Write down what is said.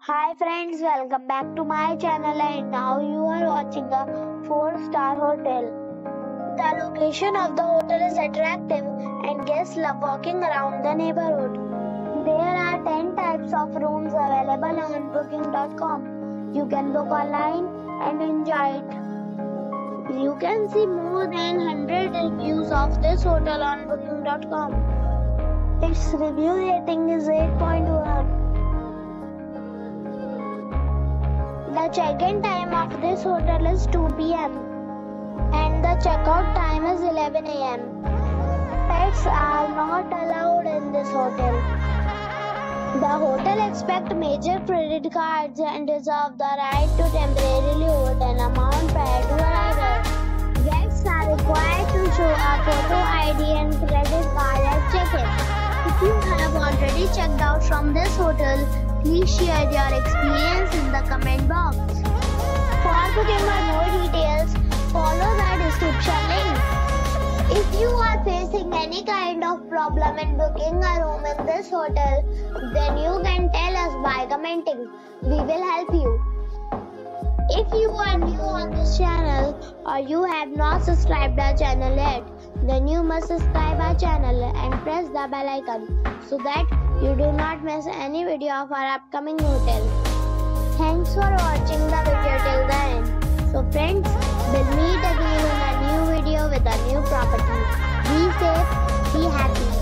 Hi friends, welcome back to my channel and now you are watching a 4-star hotel. The location of the hotel is attractive and guests love walking around the neighborhood. There are 10 types of rooms available on booking.com. You can book online and enjoy it. You can see more than 100 reviews of this hotel on booking.com. Its review rating is 8.1. The check-in time of this hotel is 2 p.m. and the checkout time is 11 a.m. Pets are not allowed in this hotel. The hotel accepts major credit cards and reserves the right to temporarily hold an amount prior to arrival. Guests are required to show a photo ID and credit card at check-in. If you have already checked out from this hotel, please share your experience in the comment box. For booking or more details, follow the description link. If you are facing any kind of problem in booking a room in this hotel, then you can tell us by commenting. We will help you. If you are new on this channel or you have not subscribed our channel yet, then you must subscribe our channel and press the bell icon so that you do not miss any video of our upcoming hotel. Thanks for watching the video till the end. So friends, we'll meet again in a new video with a new property. Be safe, be happy.